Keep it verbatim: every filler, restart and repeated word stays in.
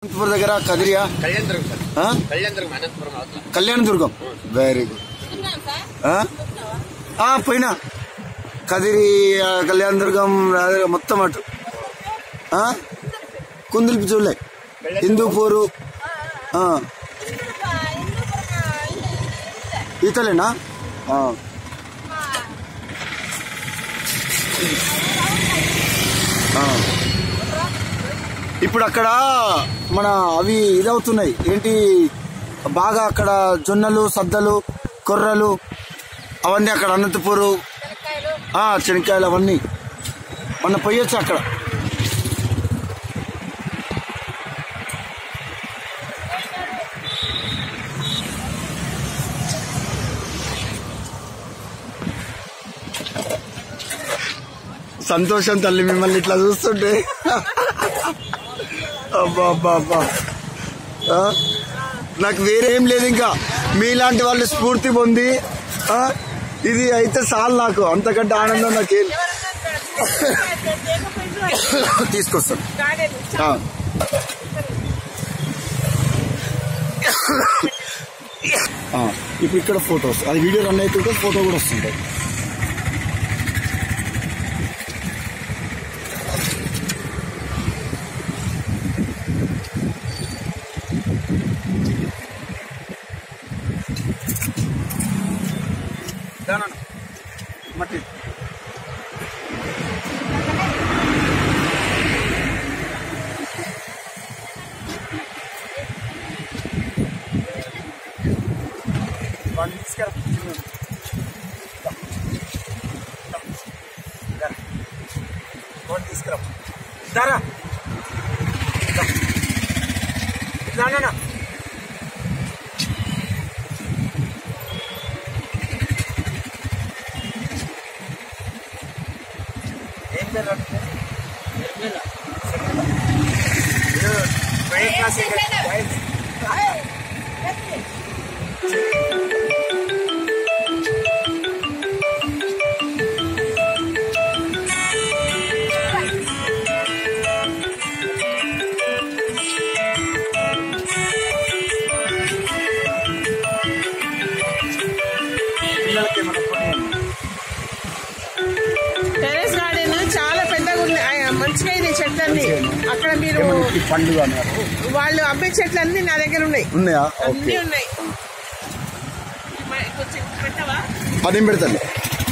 అనంతపురం దగ్గర కదిరియా కళ్యాణ దుర్గం very good పోయినా కదిరి కళ్యాణ దుర్గం మొత్తం అటు కుందులిపి చూడలే హిందూపూరు ఈతలేనా ఇప్పుడు అక్కడ మన అవి ఇదవుతున్నాయి ఏంటి బాగా అక్కడ జొన్నలు సద్దలు కొర్రలు అవన్నీ అక్కడ అనంతపూరు చెనక్కాయలు అవన్నీ మొన్న పోయొచ్చు అక్కడ సంతోషం తల్లి మిమ్మల్ని ఇట్లా చూస్తుంటే అబ్బా అబ్బా అబ్బా నాకు వేరేం లేదు ఇంకా మీలాంటి వాళ్ళు స్ఫూర్తి పొంది ఇది అయితే చాలు నాకు అంతకంటే ఆనందం నాకేం తీసుకొస్తాను ఇప్పుడు ఇక్కడ ఫోటోస్ అది వీడియో రన్ అవుతుంటే ఫోటో కూడా వస్తుంటాయి మట్టి వాడిని తీసుకురా వాడిని తీసుకురా దారా నా టెరెస్ గార్డెన్ చాలా పెద్దగా ఉంది, మంచిగా ఇది చెట్లన్నీ. అక్కడ మీరు పండుగ వాళ్ళు అమ్మే చెట్లన్నీ నా దగ్గర ఉన్నాయి, ఉన్నాయా? అన్నీ ఉన్నాయి. పని పెడతాను.